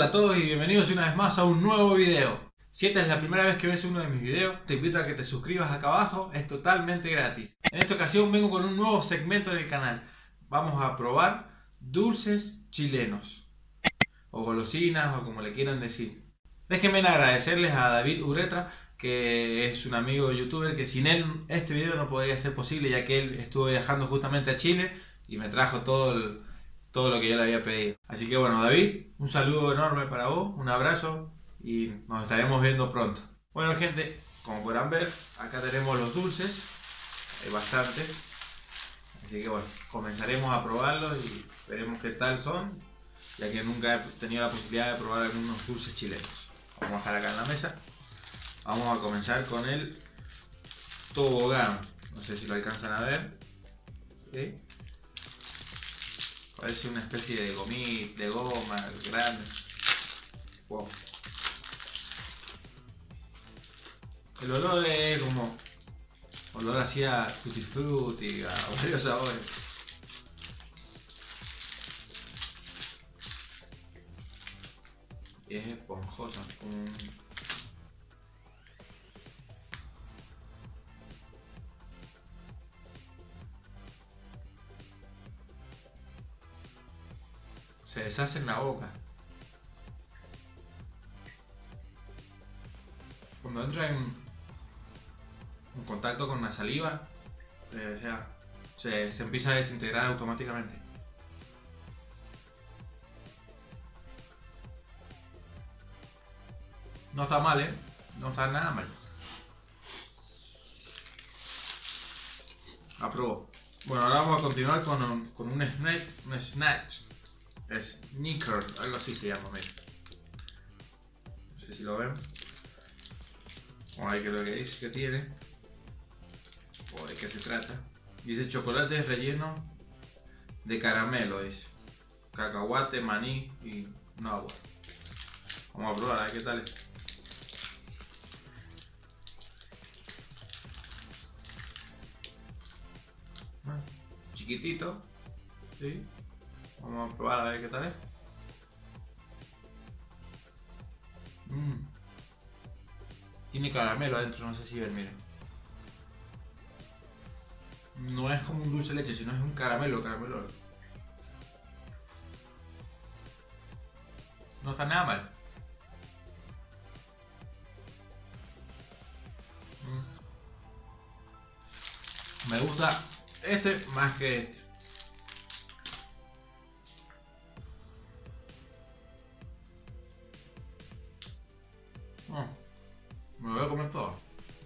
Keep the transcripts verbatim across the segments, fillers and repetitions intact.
Hola a todos y bienvenidos una vez más a un nuevo video. Si esta es la primera vez que ves uno de mis videos, te invito a que te suscribas acá abajo, es totalmente gratis. En esta ocasión vengo con un nuevo segmento en el canal. Vamos a probar dulces chilenos, o golosinas, o como le quieran decir. Déjenme agradecerles a David Uretra, que es un amigo youtuber que sin él este video no podría ser posible, ya que él estuvo viajando justamente a Chile y me trajo todo el... todo lo que yo le había pedido. Así que bueno, David, un saludo enorme para vos, un abrazo y nos estaremos viendo pronto. Bueno gente, como podrán ver, acá tenemos los dulces, hay bastantes. Así que bueno, comenzaremos a probarlos y veremos qué tal son, ya que nunca he tenido la posibilidad de probar algunos dulces chilenos. Vamos a dejar acá en la mesa. Vamos a comenzar con el tobogán. No sé si lo alcanzan a ver. ¿Sí? Parece una especie de gomita, de goma grande. Wow. El olor es como olor hacia tutti frutti, a varios sabores. Y es esponjoso. Mm. Se deshace en la boca. Cuando entra en, en contacto con la saliva, eh, o sea, se, se empieza a desintegrar automáticamente. No está mal, ¿eh? No está nada mal. Aprobó. Bueno, ahora vamos a continuar con un, con un snack, un snack. Snickers, algo así se llama, mira. No sé si lo ven. Vamos a ver qué es lo que dice que tiene. O de qué se trata. Dice chocolate relleno de caramelo, dice. Cacahuate, maní y no agua. Vamos a probar a ver qué tal es. Bueno, chiquitito. ¿Sí? Vamos a probar a ver qué tal es. Mm. Tiene caramelo adentro, no sé si ven, miren. No es como un dulce de leche, sino es un caramelo, caramelo. No está nada mal. Mm. Me gusta este más que este. Oh, me lo voy a comer todo.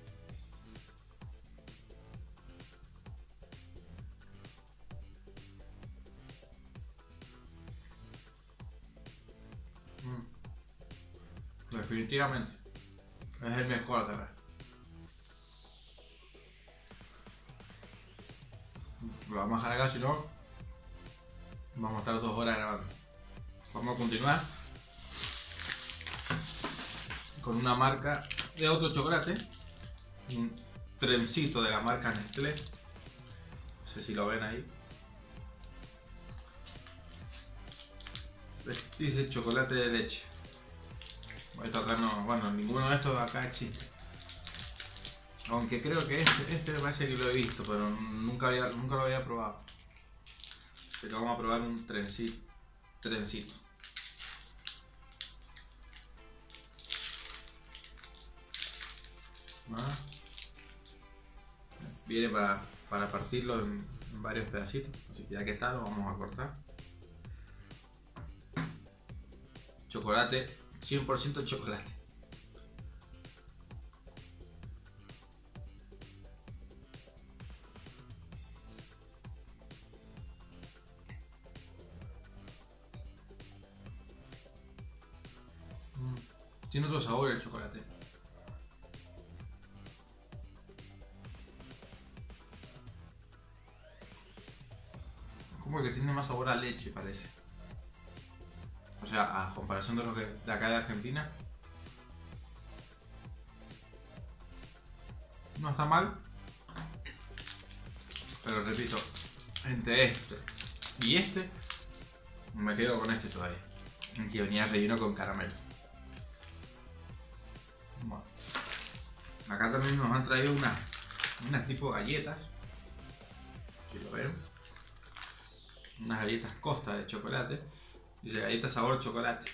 Mm. Definitivamente es el mejor, de verdad. Lo vamos a dejar acá, si no vamos a estar dos horas grabando. Vamos a continuar con una marca de otro chocolate, un trencito de la marca Nestlé. No sé si lo ven ahí. Dice chocolate de leche. Esto acá no, bueno, ninguno de estos acá existe. Aunque creo que este, este me parece que lo he visto, pero nunca, había, nunca lo había probado. Pero vamos a probar un trencito. trencito. ¿Ah? Viene para, para partirlo en, en varios pedacitos, así que ya que está lo vamos a cortar. Chocolate, cien por ciento chocolate. Mm. Tiene otro sabor el chocolate. Como que tiene más sabor a leche, parece. O sea, a comparación de los que de acá de Argentina. No está mal. Pero repito, entre este y este, me quedo con este todavía. que venía relleno con caramelo. Bueno. Acá también nos han traído unas, unas tipo galletas, si lo ven, unas galletas Costa de chocolate, dice galletas sabor chocolate.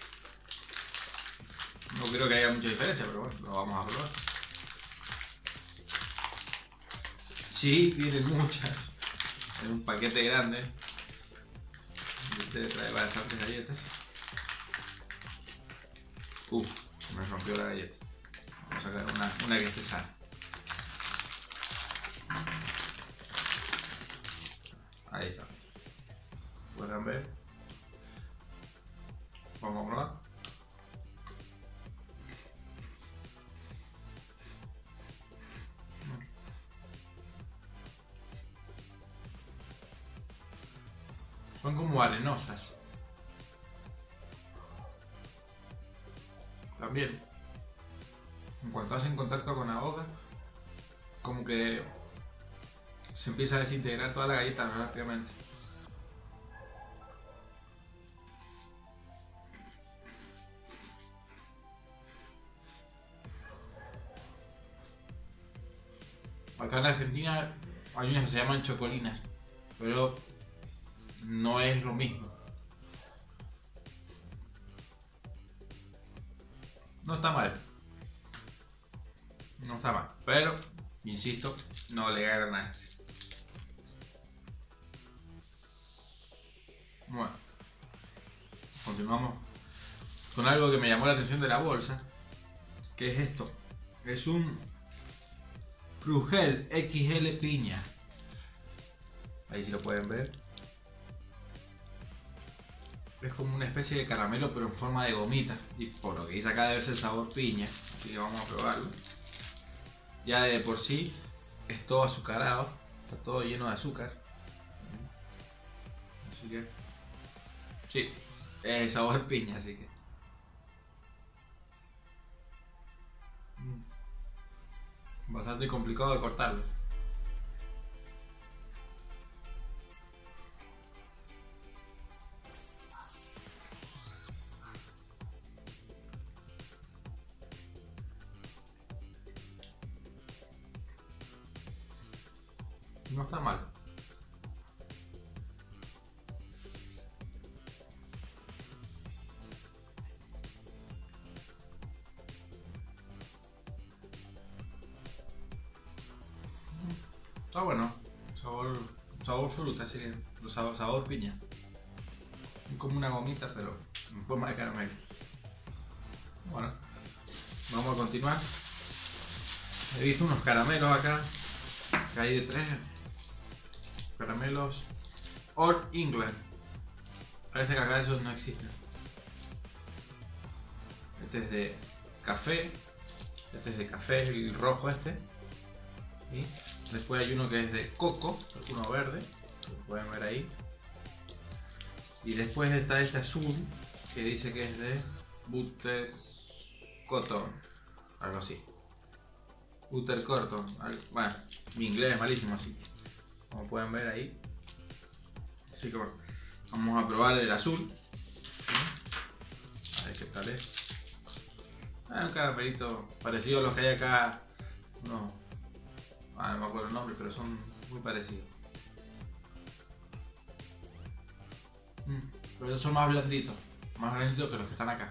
No creo que haya mucha diferencia, pero bueno, lo vamos a probar. Sí, vienen muchas, en un paquete grande. Este trae bastantes galletas. Uh, se me rompió la galleta. Vamos a sacar una, una que esté sana. Ahí está. Pueden ver. Vamos a probar. Son como arenosas. También, en cuanto hacen contacto con la boca, como que se empieza a desintegrar toda la galleta rápidamente. Acá en Argentina hay unas que se llaman chocolinas, pero no es lo mismo. No está mal. No está mal. Pero, insisto, no le gana a este. Bueno. Continuamos con algo que me llamó la atención de la bolsa. ¿Qué es esto? Es un Frugel equis ele piña. Ahí sí lo pueden ver. Es como una especie de caramelo pero en forma de gomita. Y por lo que dice acá debe ser sabor piña. Así que vamos a probarlo. Ya de por sí es todo azucarado. Está todo lleno de azúcar. Así que... sí, es sabor piña, así que... bastante complicado de cortarlo. No está mal. Está bueno. Sabor, sabor fruta, así que sabor, sabor piña. Es como una gomita, pero en forma de caramelo. Bueno, vamos a continuar. He visto unos caramelos acá. Que hay de tres. Caramelos Old England. Parece que acá esos no existen. Este es de café. Este es de café, el rojo este. ¿Sí? Después hay uno que es de coco, uno verde, lo pueden ver ahí. Y después está este azul que dice que es de Butter Cotton, algo así. Butter Cotton, algo, bueno, mi inglés es malísimo así, como pueden ver ahí. Así que bueno, vamos a probar el azul. A ver qué tal es. Ah, un caramelito parecido a los que hay acá. No. Ah, no me acuerdo el nombre, pero son muy parecidos. Mm, pero ellos son más blanditos, más blanditos que los que están acá.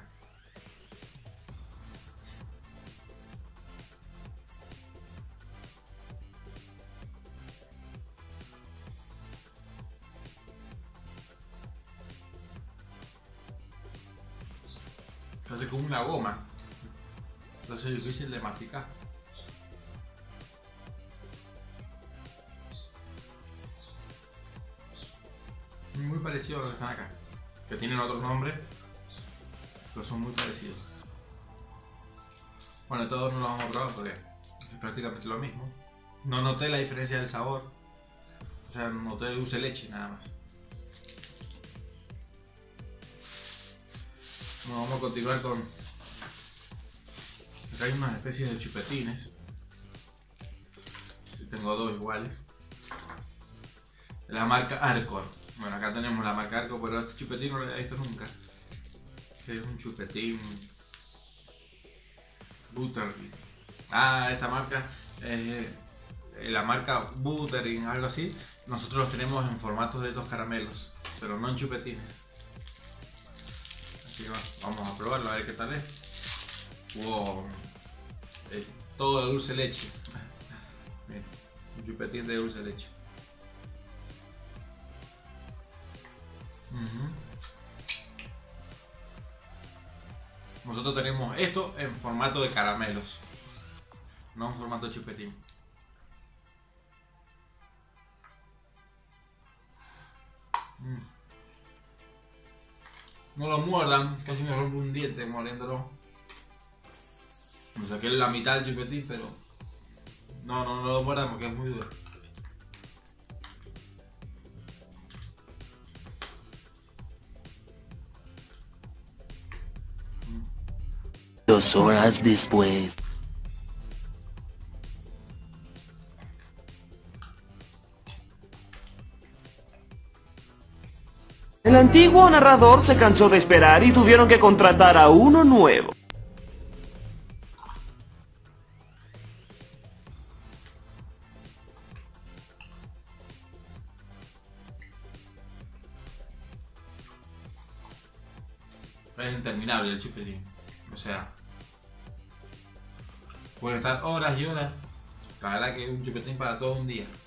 Hace como una goma, entonces es difícil de masticar. Muy parecido a los que están acá, que tienen otros nombres, pero son muy parecidos. Bueno, todos no los vamos a probar porque es prácticamente lo mismo. No noté la diferencia del sabor, o sea, noté dulce leche nada más. Bueno, vamos a continuar con... acá hay unas especies de chupetines. Tengo dos iguales. De la marca Arcor. Bueno, acá tenemos la marca Arcor, pero este chupetín no lo había visto nunca. Es un chupetín Butterbean. Ah, esta marca es eh, la marca Butterbean, algo así. Nosotros los tenemos en formatos de estos caramelos, pero no en chupetines. Así que bueno, vamos a probarlo a ver qué tal es. Wow, es todo de dulce de leche. Miren, un chupetín de dulce de leche. Uh-huh. Nosotros tenemos esto en formato de caramelos, no en formato chupetín. Mm. No lo muerdan, casi me rompo un diente mordiéndolo. Me saqué la mitad del chupetín, pero no, no, no lo muerdan porque es muy duro. Dos horas después. El antiguo narrador se cansó de esperar y tuvieron que contratar a uno nuevo. Es interminable el chupetín, o sea, puede estar horas y horas. La verdad que es un chupetín para todo un día.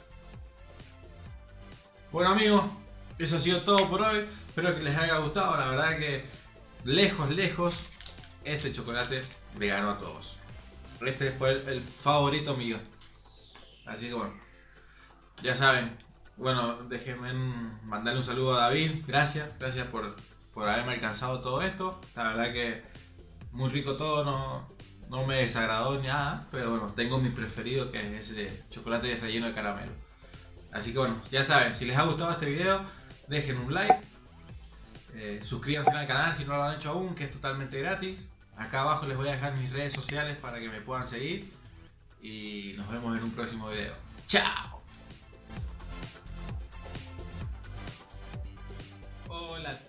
Bueno amigos, eso ha sido todo por hoy. Espero que les haya gustado. La verdad que lejos, lejos, este chocolate le ganó a todos. Este fue el, el favorito mío. Así que bueno, ya saben. Bueno, déjenme mandarle un saludo a David. Gracias, gracias por, por haberme alcanzado todo esto. La verdad que muy rico todo, no, no me desagradó ni nada. Pero bueno, tengo mi preferido, que es ese chocolate relleno de caramelo. Así que bueno, ya saben, si les ha gustado este video, dejen un like, eh, suscríbanse al canal si no lo han hecho aún, que es totalmente gratis. Acá abajo les voy a dejar mis redes sociales para que me puedan seguir. Y nos vemos en un próximo video. ¡Chao! Hola.